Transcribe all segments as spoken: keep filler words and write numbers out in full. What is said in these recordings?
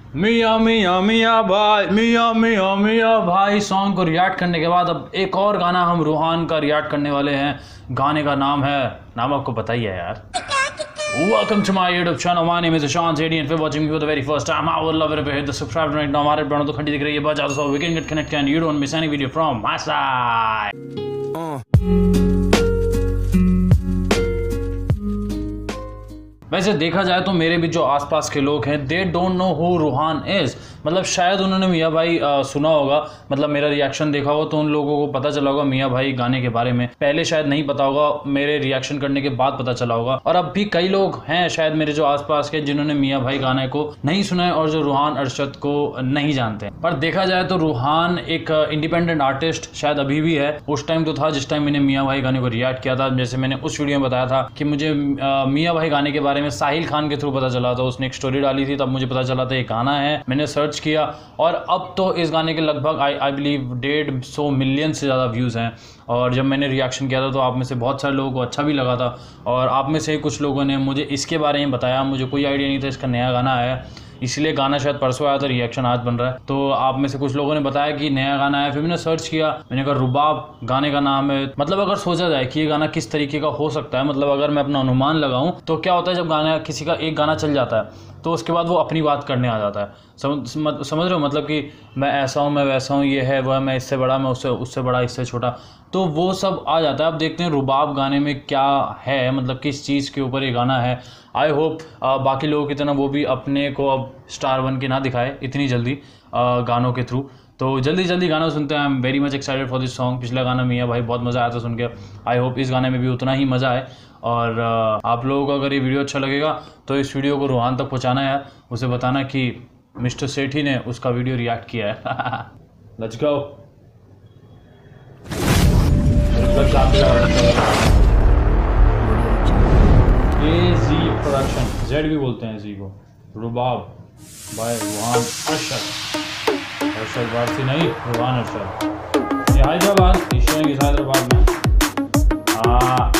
मियाँ मियाँ मियाँ भाई मियाँ मियाँ मियाँ भाई सॉन्ग को रिएक्ट करने के बाद अब एक और गाना हम रूहान का रिएक्ट करने वाले हैं। गाने का नाम है, नाम आपको पता ही है यार। Welcome to my YouTube channel. My name is Ishan, Sethi, and if you're watching me for the very first time, I would love it if you hit the subscribe right now. हमारे button तो घंटी दिख रही है, बजा दो so we can get connected and you don't miss any video from my side. Uh. वैसे देखा जाए तो मेरे भी जो आसपास के लोग हैं they don't know who Ruhan is. मतलब शायद उन्होंने मियाँ भाई आ, सुना होगा, मतलब मेरा रिएक्शन देखा होगा तो उन लोगों को पता चला होगा मियाँ भाई गाने के बारे में। पहले शायद नहीं पता होगा, मेरे रिएक्शन करने के बाद पता चला होगा। और अब भी कई लोग हैं शायद मेरे जो आसपास के जिन्होंने मियाँ भाई गाने को नहीं सुना है और जो रूहान अरशद को नहीं जानते हैं। पर देखा जाए तो रूहान एक इंडिपेंडेंट आर्टिस्ट शायद अभी भी है, उस टाइम तो था जिस टाइम मैंने मियाँ भाई गाने को रिएक्ट किया था। जैसे मैंने उस वीडियो में बताया था कि मुझे मियाँ भाई गाने के बारे में साहिल खान के थ्रू पता चला था, उसने एक स्टोरी डाली थी, तब मुझे पता चला था ये गाना है। मैंने सर्च किया और अब तो इस गाने के लगभग आई आई बिलीव डेढ़ सौ मिलियन से ज़्यादा व्यूज़ हैं। और जब मैंने रिएक्शन किया था तो आप में से बहुत सारे लोगों को अच्छा भी लगा था और आप में से कुछ लोगों ने मुझे इसके बारे में बताया। मुझे कोई आइडिया नहीं था इसका नया गाना है, इसलिए गाना शायद परसों आया था, रिएक्शन आज बन रहा है। तो आप में से कुछ लोगों ने बताया कि नया गाना है, फिर मैंने सर्च किया, मैंने कहा रुबाब गाने का नाम है। मतलब अगर सोचा जाए कि ये गाना किस तरीके का हो सकता है, मतलब अगर मैं अपना अनुमान लगाऊं तो क्या होता है जब गाना किसी का एक गाना चल जाता है तो उसके बाद वो अपनी बात करने आ जाता है। समझ समझ रहे हो, मतलब कि मैं ऐसा हूँ, मैं वैसा हूँ, ये है वह, मैं इससे बड़ा, मैं उससे उससे बड़ा, इससे छोटा, तो वो सब आ जाता है। अब देखते हैं रुबाब गाने में क्या है, मतलब किस चीज़ के ऊपर ये गाना है। आई होप बाकी लोगों की तरह वो भी अपने को अब स्टार बन के ना दिखाए इतनी जल्दी आ, गानों के थ्रू। तो जल्दी जल्दी गाना सुनते हैं। I am very much excited for this song. पिछला गाना मियाँ भाई बहुत मज़ा आया था सुन के, आई होप इस गाने में भी उतना ही मज़ा आए। और आप लोगों को अगर ये वीडियो अच्छा लगेगा तो इस वीडियो को रूहान तक पहुँचाना है, उसे बताना कि मिस्टर सेठी ने उसका वीडियो रिएक्ट किया है। Let's go. A G production, Z भी बोलते हैं जी को। रुबाब बाय रूहान अरशद। अरशद वारसी नहीं, रूहान अरशद। ये हैदराबाद, ईशान की हैदराबाद में। हाँ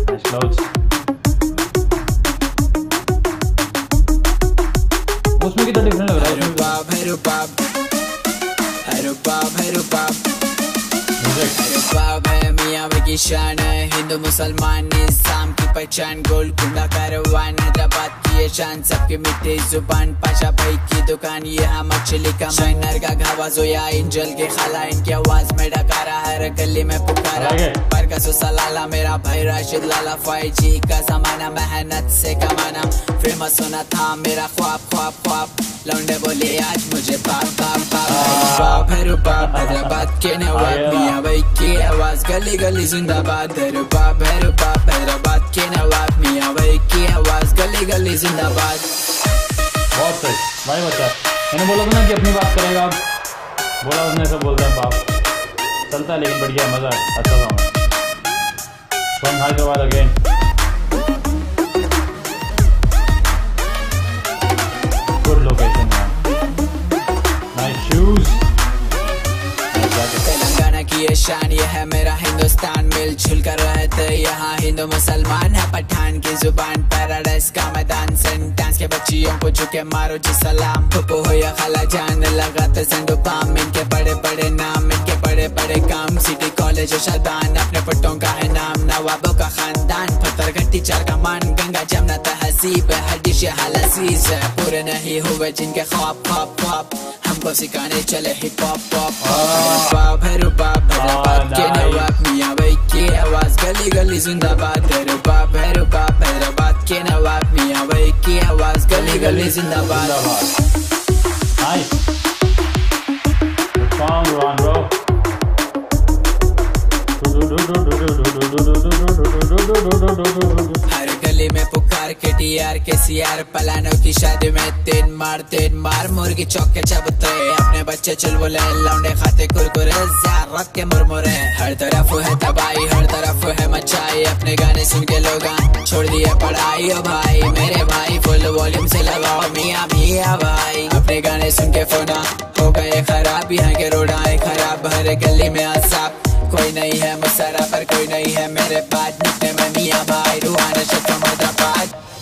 उसमें कितना डिफरेंट लग रहा है। रुबाब है रुबाब है रुबाब है रुबाब रुबाब है मियाँ भाई की शान है। हिंदू मुसलमान इस्लाम की पहचान, गोल कुंडा कारवान, हैदराबाद की ये शान, सबकी मिट्टी जुबान, पाशा भाई की दुकान, यहाँ मछली का माइनर का घावा, जोया इंजल के खाला, इनकी आवाज में डकारा, हर गली में पुकारा, पर का सुसलाला, मेरा भाई राशिद लाला, फाइव जी का जमाना, मेहनत से कमाना, फेमस होना था मेरा ख्वाब ख्वाब ख्वाब, लौंडे बोले आज मुझे बाप बाप बाप। रुबाब है रुबाब हैदराबाद के नवाब, मियाँ भाई की आवाज गली गली जिंदाबाद। रुबाब है रुबाब हैदराबाद के नवाब, मियाँ भाई की आवाज गली गली जिंदाबाद। बहुत सही भाई बच्चा, मैंने बोला था ना कि अपनी बात करेगा, अब बोला उसने सब बोलता है बाप, चलता है लेकिन बढ़िया मजा है, अच्छा सॉन्ग है। From Hyderabad again. Good location है, नाइस शूज। तेलंगाना की ये शान, ये है मेरा हिंदुस्तान, मिलजुल कर रहते यहाँ हिंदू मुसलमान है, पठान की जुबान, पैराडाइज का मैदान, सेंटेंस के बच्चियों को झुके मारो जी सलाम, पुप्पो हो या खाला जान, लगाते संडो पाम, इनके बड़े बड़े नाम, इनके बड़े बड़े काम, सिटी कॉलेज शादान, अपने पुट्टों का है नाम, नवाबों का खानदान, पत्थर घट्टी चार का मान, गंगा जमुना तहसीब है, हर डिश हलसीज है, पूरे नहीं हुए जिनके ख्वाब ख्वाब ख्वाब, हमको सिखाने चले हिप हॉप पॉप। रुबाब है रुबाब हैदराबाद के नवाब, मियाँ भाई की आवाज गली गली जिंदाबाद। रुबाब है रुबाब हैदराबाद के नवाब, मियाँ भाई की आवाज गली गली जिंदाबाद। Nice song Ruhan bro. हर गली में पुकार के टी आर के सी आर, पलानों की शादी में तीन मार तीन मार, मुर्गी चौक के चबूतरे, अपने बच्चे चुलबुले, लौंडे खाते कुरकुरे, ज़ारत के मुरमुरे, हर तरफ है तबाही, हर तरफ है मचाई, अपने गाने सुन के लोग छोड़ दिए पढ़ाई। ओ भाई मेरे भाई फुल वॉल्यूम से लगाओ मियाँ मियाँ भाई, अपने गाने सुन के फोना हो गए खराब, यहाँ के रोड आए खराब, हर गली में आसाब, कोई नहीं है मुसरा पर कोई नहीं है मेरे पास, निकले में मियाँ भाई रूहान अरशद from हैदराबाद।